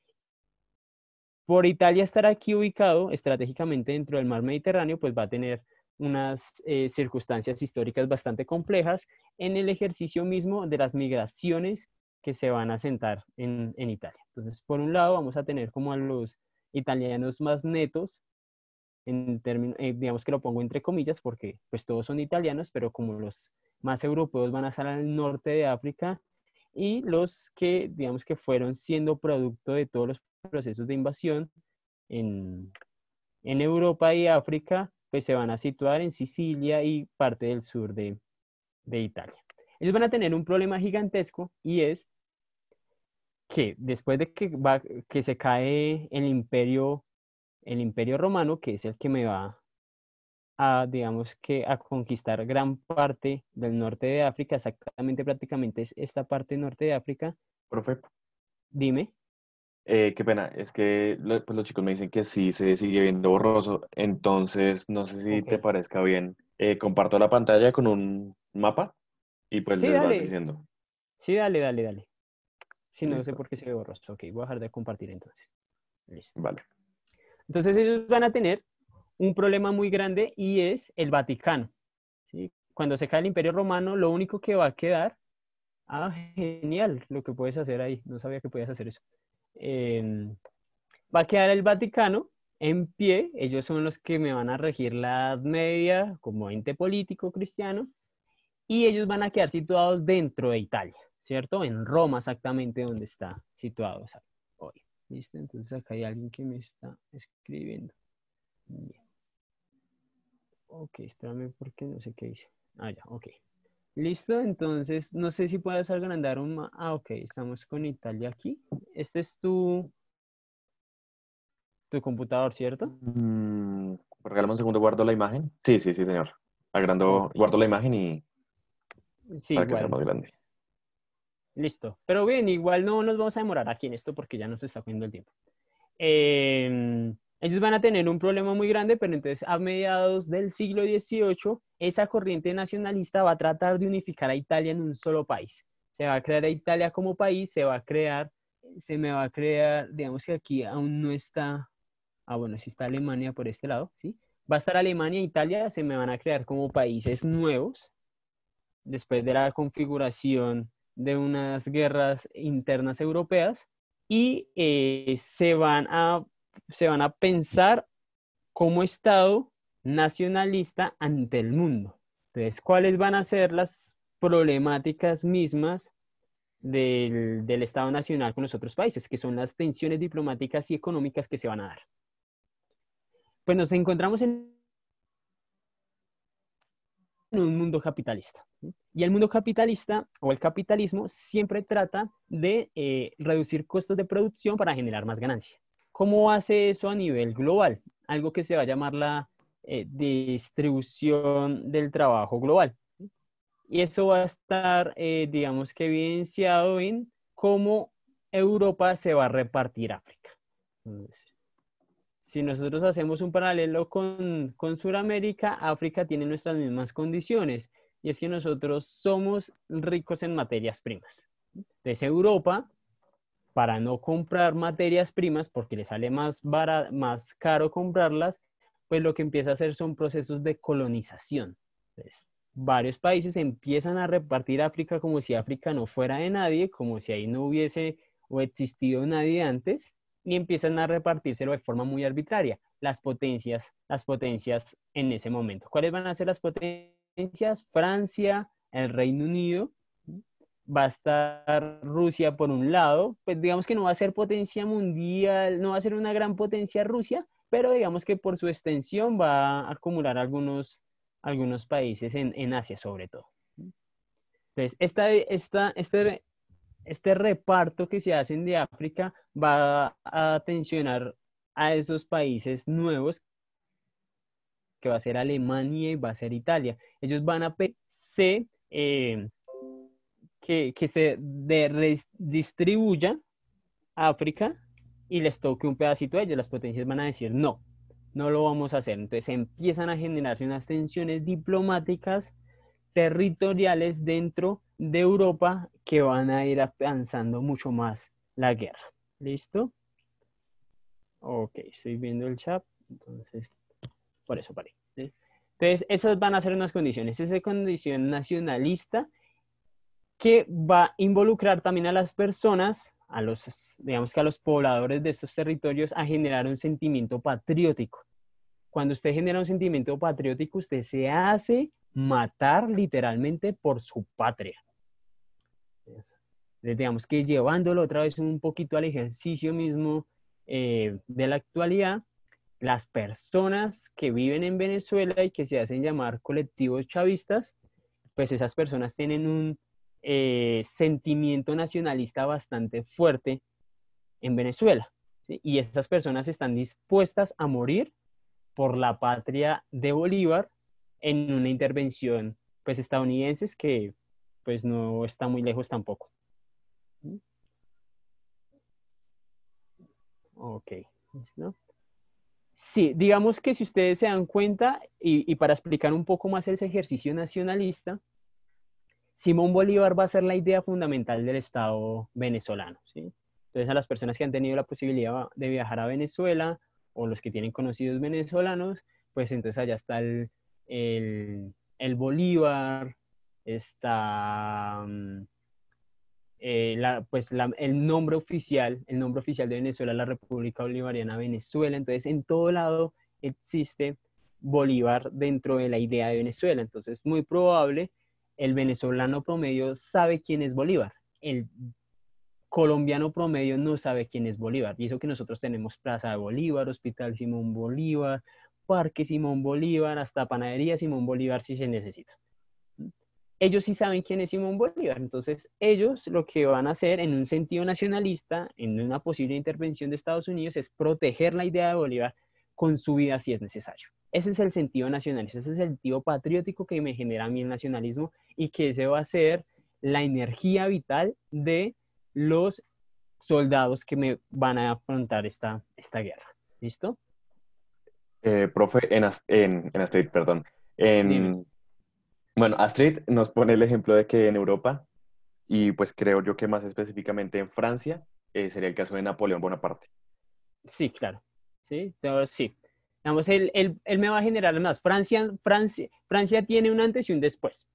Por Italia estar aquí ubicado estratégicamente dentro del mar Mediterráneo, pues va a tener unas eh, circunstancias históricas bastante complejas en el ejercicio mismo de las migraciones que se van a sentar en, en Italia. Entonces, por un lado, vamos a tener como a los italianos más netos, en términos, eh, digamos que lo pongo entre comillas porque pues todos son italianos, pero como los más europeos van a estar al norte de África y los que digamos que fueron siendo producto de todos los procesos de invasión en, en Europa y África, pues se van a situar en Sicilia y parte del sur de, de Italia. Ellos van a tener un problema gigantesco y es que después de que, va, que se cae el imperio, el imperio romano, que es el que me va a, digamos que, a conquistar gran parte del norte de África, exactamente prácticamente es esta parte norte de África.
Profe,
Dime.
eh, qué pena, es que lo- pues los chicos me dicen que sí se sigue viendo borroso, entonces no sé si
Ok.
te parezca bien. Eh, comparto la pantalla con un mapa y pues
Sí,
les vas
dale.
diciendo.
Sí, dale, dale, dale. Sí, no sé
Listo,
por qué se ve borroso. Ok, voy a dejar de compartir entonces. Listo.
vale.
Entonces ellos van a tener un problema muy grande y es el Vaticano. ¿Sí? Cuando se cae el Imperio Romano, lo único que va a quedar... Ah, genial lo que puedes hacer ahí. No sabía que podías hacer eso. Em, va a quedar el Vaticano en pie. Ellos son los que me van a regir la Edad Media como ente político cristiano. Y ellos van a quedar situados dentro de Italia, ¿cierto? En Roma exactamente donde está situado hoy. ¿Listo? Entonces acá hay alguien que me está escribiendo. Bien. Ok, espérame porque no sé qué dice. Ah, ya, ok. Listo, entonces no sé si puedes agrandar un... ma- Ah, ok, estamos con Italia aquí. Este es tu, tu computador, ¿cierto?
Mm, regálame un segundo, guardo la imagen. Sí, sí, sí, señor. Agrando,
Ok,
guardo la imagen y
sí,
para que sea
igual.
más grande.
Listo. Pero bien, igual no nos vamos a demorar aquí en esto porque ya nos está cogiendo el tiempo. Eh, ellos van a tener un problema muy grande, pero entonces a mediados del siglo dieciocho, esa corriente nacionalista va a tratar de unificar a Italia en un solo país. Se va a crear a Italia como país, se va a crear, se me va a crear, digamos que aquí aún no está, ah bueno, sí está Alemania por este lado, ¿sí? Va a estar Alemania e Italia, se me van a crear como países nuevos, después de la configuración de unas guerras internas europeas y eh, se van a, se van a pensar como Estado nacionalista ante el mundo. Entonces, ¿cuáles van a ser las problemáticas mismas del, del Estado nacional con los otros países, que son las tensiones diplomáticas y económicas que se van a dar? Pues nos encontramos en un mundo capitalista. ¿Sí? Y el mundo capitalista o el capitalismo siempre trata de eh, reducir costos de producción para generar más ganancia. ¿Cómo hace eso a nivel global? Algo que se va a llamar la eh, distribución del trabajo global. ¿Sí? Y eso va a estar, eh, digamos que evidenciado en cómo Europa se va a repartir África. Entonces, si nosotros hacemos un paralelo con, con Sudamérica, África tiene nuestras mismas condiciones. Y es que nosotros somos ricos en materias primas. Entonces Europa, para no comprar materias primas, porque le sale más, bara- más caro comprarlas, pues lo que empieza a hacer son procesos de colonización. Entonces, varios países empiezan a repartir África como si África no fuera de nadie, como si ahí no hubiese o existido nadie antes, y empiezan a repartírselo de forma muy arbitraria. Las potencias, las potencias en ese momento. ¿Cuáles van a ser las potencias? Francia, el Reino Unido, va a estar Rusia por un lado, pues digamos que no va a ser potencia mundial, no va a ser una gran potencia Rusia, pero digamos que por su extensión va a acumular algunos, algunos países en, en Asia sobre todo. Entonces, esta, esta, este, este reparto que se hacen de África va a tensionar a esos países nuevos, que va a ser Alemania y va a ser Italia. Ellos van a pedir eh, que, que se de- redistribuya África y les toque un pedacito a ellos. Las potencias van a decir no, no lo vamos a hacer. Entonces empiezan a generarse unas tensiones diplomáticas territoriales dentro de Europa que van a ir avanzando mucho más la guerra. ¿Listo? Ok, estoy viendo el chat, entonces por eso paré. ¿Sí? Entonces, esas van a ser unas condiciones. Esa condición nacionalista que va a involucrar también a las personas, a los, digamos que a los pobladores de estos territorios, a generar un sentimiento patriótico. Cuando usted genera un sentimiento patriótico, usted se hace matar literalmente por su patria. Entonces, digamos que llevándolo otra vez un poquito al ejercicio mismo eh, de la actualidad, las personas que viven en Venezuela y que se hacen llamar colectivos chavistas, pues esas personas tienen un eh, sentimiento nacionalista bastante fuerte en Venezuela. ¿Sí? Y esas personas están dispuestas a morir por la patria de Bolívar en una intervención pues estadounidense que pues no está muy lejos tampoco. ¿Sí? Ok, ¿no? Sí, digamos que si ustedes se dan cuenta, y, y para explicar un poco más ese ejercicio nacionalista, Simón Bolívar va a ser la idea fundamental del Estado venezolano, ¿sí? Entonces, a las personas que han tenido la posibilidad de viajar a Venezuela o los que tienen conocidos venezolanos, pues entonces allá está el, el, el Bolívar, está mm, eh, la, pues la, el nombre oficial, el nombre oficial de Venezuela es la República Bolivariana Venezuela. Entonces, en todo lado existe Bolívar dentro de la idea de Venezuela. Entonces, muy probable el venezolano promedio sabe quién es Bolívar. El colombiano promedio no sabe quién es Bolívar. Y eso que nosotros tenemos Plaza de Bolívar, Hospital Simón Bolívar, Parque Simón Bolívar, hasta Panadería Simón Bolívar si se necesita. Ellos sí saben quién es Simón Bolívar. Entonces, ellos lo que van a hacer en un sentido nacionalista, en una posible intervención de Estados Unidos, es proteger la idea de Bolívar con su vida si es necesario. Ese es el sentido nacionalista, ese es el sentido patriótico que me genera a mí el nacionalismo y que ese va a ser la energía vital de los soldados que me van a afrontar esta, esta guerra. ¿Listo?
Eh, profe, en, As- en, en Astrid, perdón.
Dime.
En, bueno, Astrid nos pone el ejemplo de que en Europa, y pues creo yo que más específicamente en Francia, eh, sería el caso de Napoleón Bonaparte.
Sí, claro. Sí, entonces, sí. Digamos, él, él, él me va a generar más. Francia, Francia, Francia tiene un antes y un después.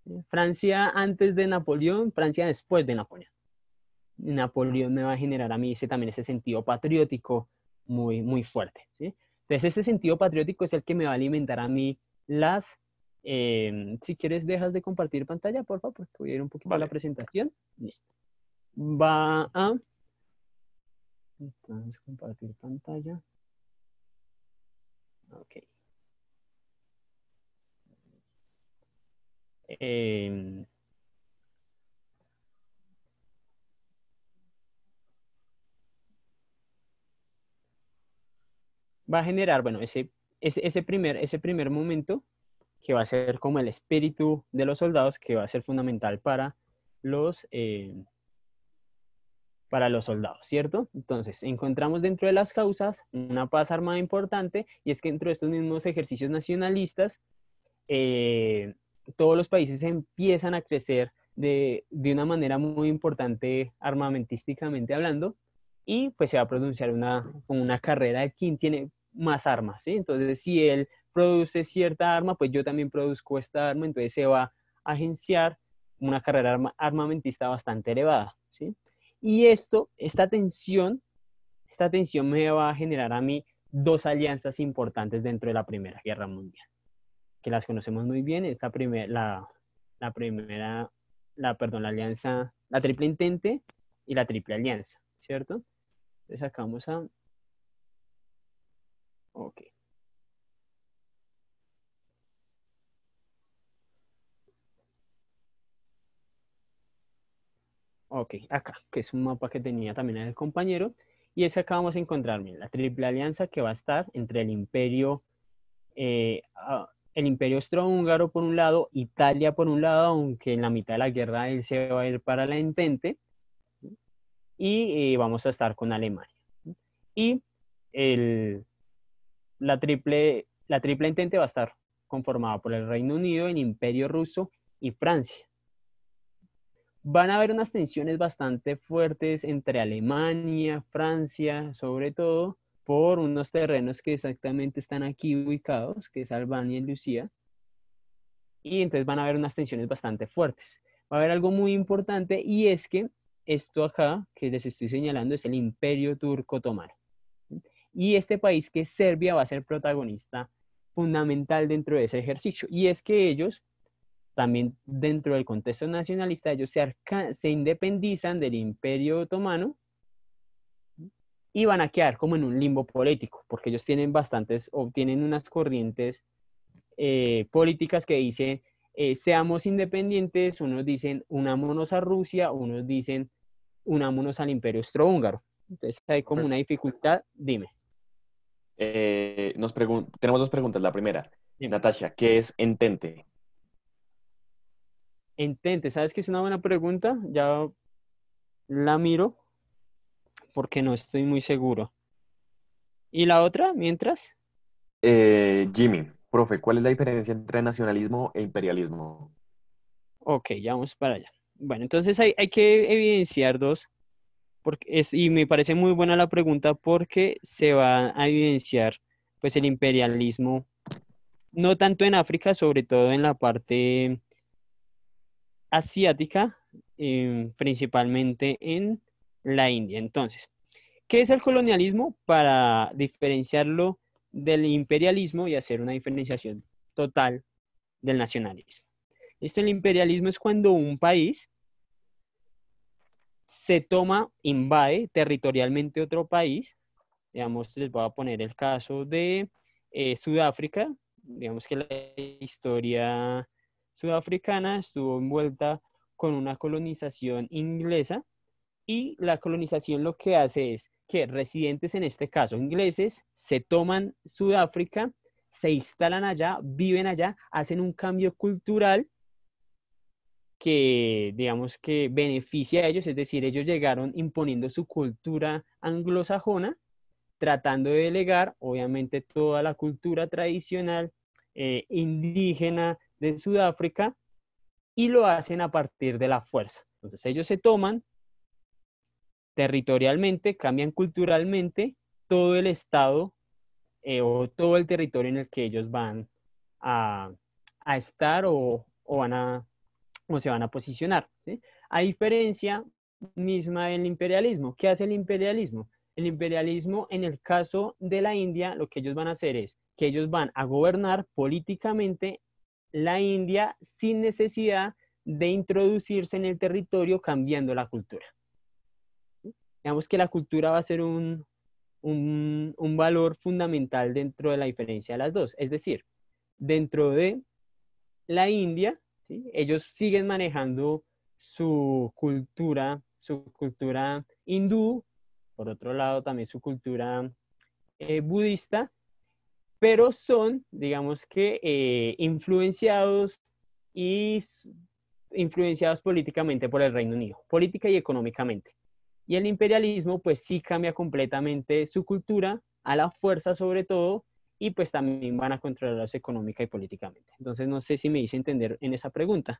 Francia antes de Napoleón, Francia después de Napoleón. Napoleón me va a generar a mí ese, también ese sentido patriótico muy, muy fuerte, ¿sí? Entonces ese sentido patriótico es el que me va a alimentar a mí las... eh, si quieres dejas de compartir pantalla, por favor, porque voy a ir un poquito a la
Vale.
presentación. Listo. Va a... Entonces compartir pantalla. Ok. Eh, va a generar, bueno, ese, ese, ese, primer, ese primer momento que va a ser como el espíritu de los soldados, que va a ser fundamental para los, eh, para los soldados, ¿cierto? Entonces, encontramos dentro de las causas una paz armada importante, y es que dentro de estos mismos ejercicios nacionalistas, eh, todos los países empiezan a crecer de, de una manera muy importante armamentísticamente hablando, y pues se va a pronunciar una, una carrera de quién tiene más armas, ¿sí? Entonces, si él produce cierta arma, pues yo también produzco esta arma, entonces se va a agenciar una carrera arma, armamentista bastante elevada, ¿sí? Y esto, esta tensión, esta tensión me va a generar a mí dos alianzas importantes dentro de la Primera Guerra Mundial, que las conocemos muy bien. Esta primer, la, la primera, la, perdón, la alianza, la Triple Entente y la Triple Alianza, ¿cierto? Entonces acá vamos a... Ok. Ok, acá, que es un mapa que tenía también el compañero, y es que acá vamos a encontrar, miren, la Triple Alianza, que va a estar entre el Imperio, eh, uh, el Imperio Austrohúngaro por un lado, Italia por un lado, aunque en la mitad de la guerra él se va a ir para la Entente, y eh, vamos a estar con Alemania. Y el, la, triple, la Triple Entente va a estar conformada por el Reino Unido, el Imperio Ruso y Francia. Van a haber unas tensiones bastante fuertes entre Alemania, Francia, sobre todo por unos terrenos que exactamente están aquí ubicados, que es Albania y Lucía, y entonces van a haber unas tensiones bastante fuertes. Va a haber algo muy importante, y es que esto acá, que les estoy señalando, es el Imperio Turco Otomano. Y este país, que es Serbia, va a ser protagonista fundamental dentro de ese ejercicio, y es que ellos también dentro del contexto nacionalista, ellos se, arca, se independizan del Imperio Otomano y van a quedar como en un limbo político, porque ellos tienen bastantes, o tienen unas corrientes eh, políticas que dicen, eh, seamos independientes, unos dicen, unámonos a Rusia, unos dicen, unámonos al Imperio Austrohúngaro. Entonces hay como una dificultad, dime.
Eh, nos tenemos dos preguntas. La primera,
dime.
Natasha, ¿qué es Entente?
Entente, ¿sabes qué es una buena pregunta? Ya la miro porque no estoy muy seguro. ¿Y la otra, mientras?
Eh, Jimmy, profe, ¿cuál es la diferencia entre nacionalismo e imperialismo?
Ok, ya vamos para allá. Bueno, entonces hay, hay que evidenciar dos, porque es, y me parece muy buena la pregunta porque se va a evidenciar pues el imperialismo, no tanto en África, sobre todo en la parte asiática, eh, principalmente en la India. Entonces, ¿qué es el colonialismo? Para diferenciarlo del imperialismo y hacer una diferenciación total del nacionalismo. Esto, el imperialismo es cuando un país se toma, invade territorialmente otro país. Digamos, les voy a poner el caso de eh, Sudáfrica. Digamos que la historia sudafricana estuvo envuelta con una colonización inglesa, y la colonización lo que hace es que residentes, en este caso ingleses, se toman Sudáfrica, se instalan allá, viven allá, hacen un cambio cultural que, digamos, que beneficia a ellos, es decir, ellos llegaron imponiendo su cultura anglosajona, tratando de delegar, obviamente, toda la cultura tradicional eh, indígena de Sudáfrica, y lo hacen a partir de la fuerza. Entonces ellos se toman territorialmente, cambian culturalmente todo el estado eh, o todo el territorio en el que ellos van a, a estar o, o van a o se van a posicionar, ¿sí? A diferencia misma del imperialismo. ¿Qué hace el imperialismo? El imperialismo, en el caso de la India, lo que ellos van a hacer es que ellos van a gobernar políticamente la India sin necesidad de introducirse en el territorio cambiando la cultura. Digamos que la cultura va a ser un, un, un valor fundamental dentro de la diferencia de las dos. Es decir, dentro de la India, ¿sí? Ellos siguen manejando su cultura, su cultura hindú, por otro lado también su cultura eh, budista, pero son, digamos que, eh, influenciados y influenciados políticamente por el Reino Unido, política y económicamente. Y el imperialismo, pues sí cambia completamente su cultura, a la fuerza sobre todo, y pues también van a controlarlos económica y políticamente. Entonces, no sé si me hice entender en esa pregunta.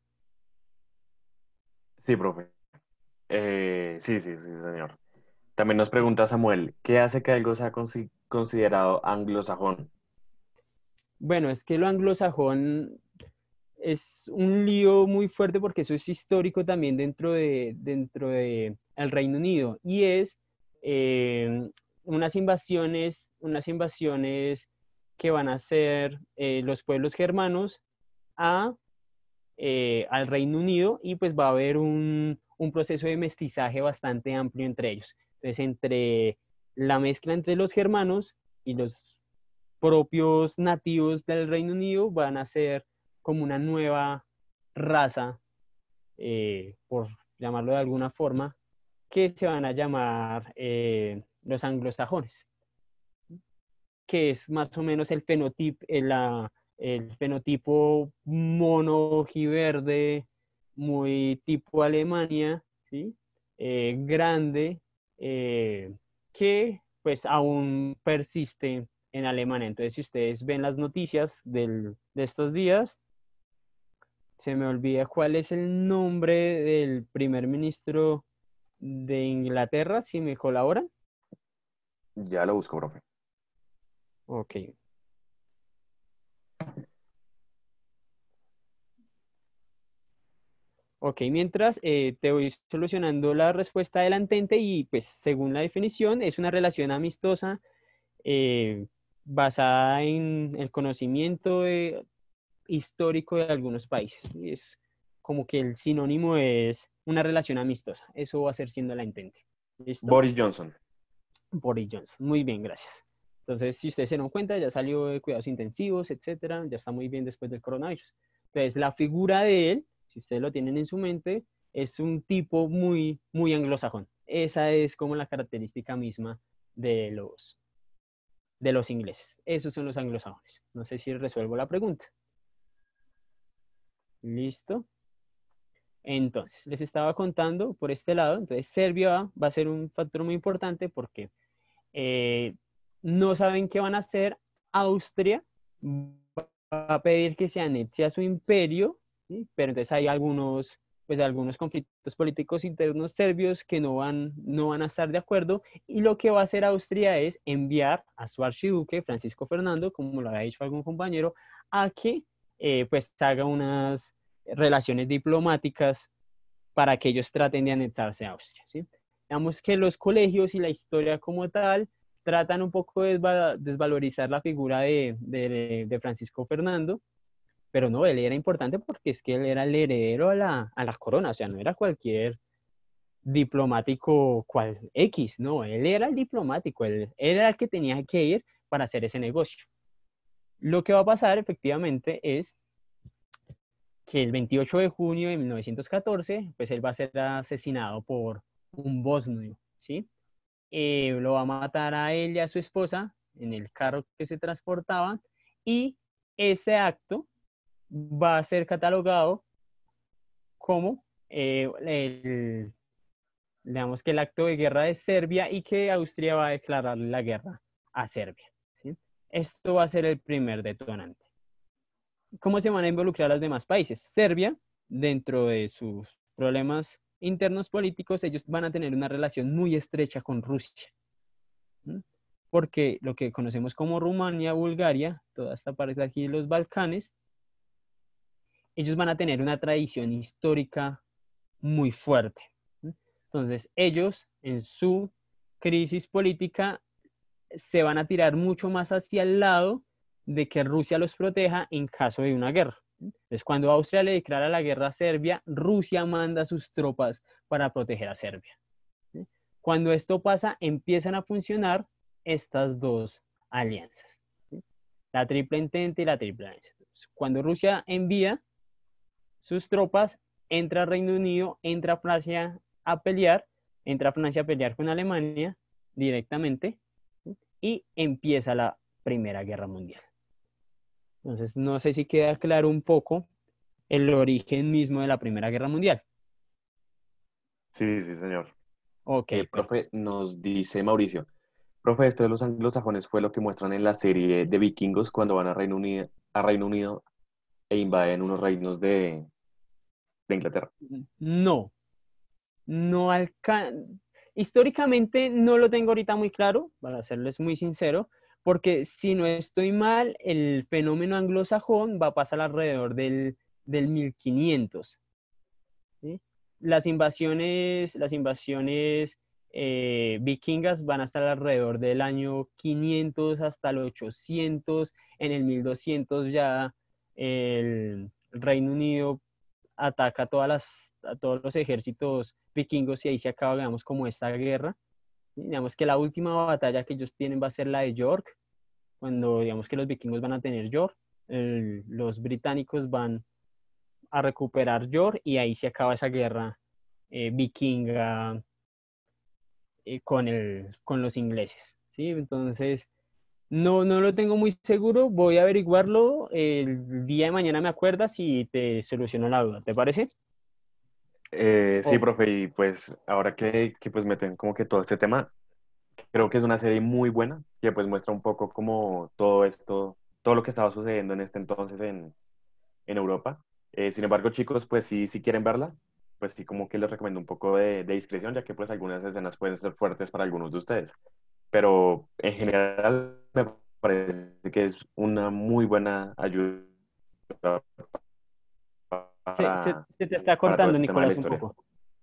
Sí, profe. Eh, sí, sí, sí, señor. También nos pregunta Samuel, ¿qué hace que algo sea consi- considerado anglosajón?
Bueno, es que lo anglosajón es un lío muy fuerte porque eso es histórico también dentro de, dentro de el Reino Unido y es eh, unas invasiones, unas invasiones que van a hacer eh, los pueblos germanos a, eh, al Reino Unido y pues va a haber un, un proceso de mestizaje bastante amplio entre ellos. Entonces, entre la mezcla entre los germanos y los propios nativos del Reino Unido van a ser como una nueva raza, eh, por llamarlo de alguna forma, que se van a llamar eh, los anglosajones, que es más o menos el fenotipo, el, la- el fenotipo mono ojiverde, muy tipo Alemania, ¿sí? Eh, grande, eh, que pues aún persiste en Alemania. Entonces, si ustedes ven las noticias del- de estos días, se me olvida cuál es el nombre del primer ministro de Inglaterra, si me colaboran.
Ya lo busco, profe.
Ok. Ok, mientras eh, te voy solucionando la respuesta del antente y pues según la definición es una relación amistosa eh, basada en el conocimiento de- histórico de algunos países. Y es como que el sinónimo es una relación amistosa. Eso va a ser siendo la entente. ¿Listo?
Boris Johnson.
Boris Johnson. Muy bien, gracias. Entonces, si ustedes se dan cuenta, ya salió de cuidados intensivos, etcétera, ya está muy bien después del coronavirus. Entonces, la figura de él, si ustedes lo tienen en su mente, es un tipo muy, muy anglosajón. Esa es como la característica misma de los, de los ingleses. Esos son los anglosajones. No sé si resuelvo la pregunta. ¿Listo? Entonces, les estaba contando por este lado, entonces Serbia va a ser un factor muy importante porque eh, no saben qué van a hacer. Austria va a pedir que se anexe a su imperio, ¿sí? Pero entonces hay algunos, pues algunos conflictos políticos internos serbios que no van, no van a estar de acuerdo y lo que va a hacer Austria es enviar a su archiduque, Francisco Fernando, como lo había dicho algún compañero, a que eh, pues haga unas relaciones diplomáticas para que ellos traten de anexarse a Austria, ¿sí? Digamos que los colegios y la historia como tal tratan un poco de desvalorizar la figura de, de, de Francisco Fernando, pero no, él era importante porque es que él era el heredero a la, a la corona, o sea, no era cualquier diplomático cual X, no, él era el diplomático, él, él era el que tenía que ir para hacer ese negocio. Lo que va a pasar efectivamente es que el veintiocho de junio de mil novecientos catorce, pues él va a ser asesinado por un bosnio, ¿sí? Eh, lo va a matar a él y a su esposa en el carro que se transportaban y ese acto va a ser catalogado como eh, el, digamos que el acto de guerra de Serbia y que Austria va a declarar la guerra a Serbia, ¿sí? Esto va a ser el primer detonante. ¿Cómo se van a involucrar los demás países? Serbia, dentro de sus problemas internos políticos, ellos van a tener una relación muy estrecha con Rusia, ¿sí? Porque lo que conocemos como Rumania, Bulgaria, toda esta parte de aquí de los Balcanes, ellos van a tener una tradición histórica muy fuerte. Entonces, ellos en su crisis política se van a tirar mucho más hacia el lado de que Rusia los proteja en caso de una guerra. Entonces, cuando Austria le declara la guerra a Serbia, Rusia manda sus tropas para proteger a Serbia. Cuando esto pasa, empiezan a funcionar estas dos alianzas, la Triple Entente y la Triple Alianza. Entonces, cuando Rusia envía sus tropas, entra Reino Unido, entra Francia a pelear, entra Francia a pelear con Alemania directamente, y empieza la Primera Guerra Mundial. Entonces, no sé si queda claro un poco el origen mismo de la Primera Guerra Mundial.
Sí, sí, señor.
Ok,
Eh, profe, nos dice Mauricio, profe, esto de los anglosajones fue lo que muestran en la serie de vikingos cuando van a Reino Unido, a Reino Unido e invaden unos reinos de, de Inglaterra.
no, no alcanza. Históricamente no lo tengo ahorita muy claro, para serles muy sincero, porque si no estoy mal, el fenómeno anglosajón va a pasar alrededor del, del mil quinientos. ¿Sí? Las invasiones, las invasiones eh, vikingas van a estar alrededor del año quinientos hasta el ochocientos. En el mil doscientos ya el Reino Unido ataca a, todas las, a todos los ejércitos vikingos y ahí se acaba, digamos, como esta guerra. Digamos que la última batalla que ellos tienen va a ser la de York, cuando digamos que los vikingos van a tener York, el, los británicos van a recuperar York y ahí se acaba esa guerra eh, vikinga eh, con, el, con los ingleses, ¿sí? Entonces, no, no lo tengo muy seguro, voy a averiguarlo, el día de mañana me acuerdas y te soluciono la duda, ¿te parece?
Eh, sí,
Oh,
profe, y pues ahora que, que pues meten como que todo este tema, creo que es una serie muy buena, que pues muestra un poco como todo esto, todo lo que estaba sucediendo en este entonces en, en Europa. Eh, sin embargo, chicos, pues sí, si quieren verla, pues sí como que les recomiendo un poco de, de discreción, ya que pues algunas escenas pueden ser fuertes para algunos de ustedes. Pero en general me parece que es una muy buena ayuda
se, se,
para,
se te está
para todo
cortando,
este tema de la
Nicolás, un
historia.
poco.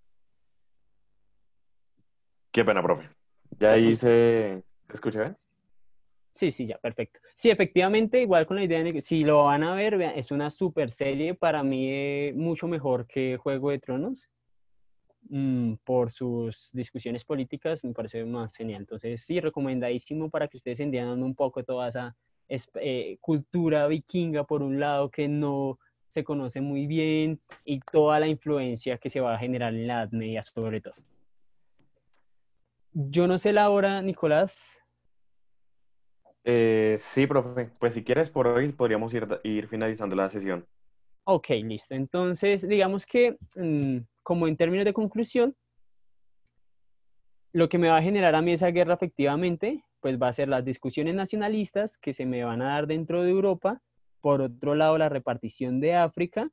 Qué pena, profe. ¿Ya ahí se, se escucha bien?
Sí, sí, ya, perfecto. Sí, efectivamente, igual con la idea de que si lo van a ver, vean, es una super serie, para mí eh, mucho mejor que Juego de Tronos, mm, por sus discusiones políticas, me parece más genial. Entonces, sí, recomendadísimo para que ustedes entiendan un poco toda esa es- eh, cultura vikinga, por un lado, que no se conoce muy bien, y toda la influencia que se va a generar en la Edad Media, sobre todo. Yo no sé la hora, Nicolás.
Eh, sí, profe. Pues si quieres, por hoy podríamos ir, ir finalizando la sesión.
Ok, listo. Entonces, digamos que, mm, como en términos de conclusión, lo que me va a generar a mí esa guerra efectivamente, pues va a ser las discusiones nacionalistas que se me van a dar dentro de Europa, por otro lado la repartición de África,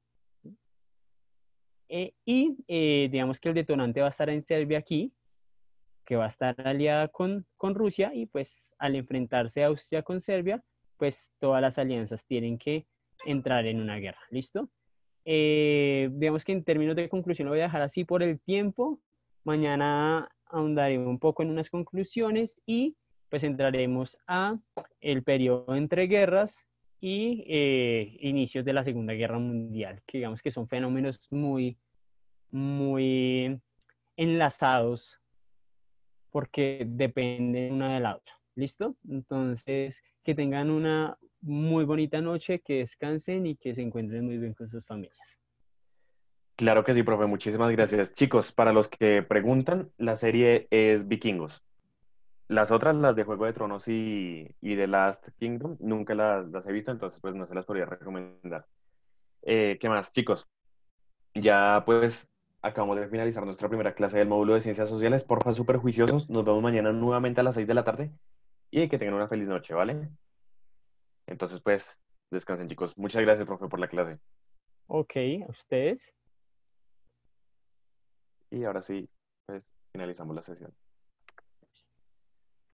eh, y eh, digamos que el detonante va a estar en Serbia aquí, que va a estar aliada con, con Rusia, y pues al enfrentarse Austria con Serbia, pues todas las alianzas tienen que entrar en una guerra, ¿listo? Eh, digamos que en términos de conclusión lo voy a dejar así por el tiempo. Mañana ahondaré un poco en unas conclusiones y pues entraremos a el periodo entre guerras y eh, inicios de la Segunda Guerra Mundial, que digamos que son fenómenos muy, muy enlazados porque dependen una de la otra. ¿Listo? Entonces, que tengan una muy bonita noche, que descansen y que se encuentren muy bien con sus familias.
Claro que sí, profe. Muchísimas gracias. Chicos, para los que preguntan, la serie es Vikingos. Las otras, las de Juego de Tronos y, y The Last Kingdom, nunca las, las he visto, entonces pues no se las podría recomendar. Eh, ¿qué más, chicos? Ya pues acabamos de finalizar nuestra primera clase del módulo de Ciencias Sociales. Porfa, súper juiciosos. Nos vemos mañana nuevamente a las seis de la tarde y que tengan una feliz noche, ¿vale? Entonces pues descansen, chicos. Muchas gracias, profe, por la clase.
Ok, a ustedes.
Y ahora sí, pues finalizamos la sesión.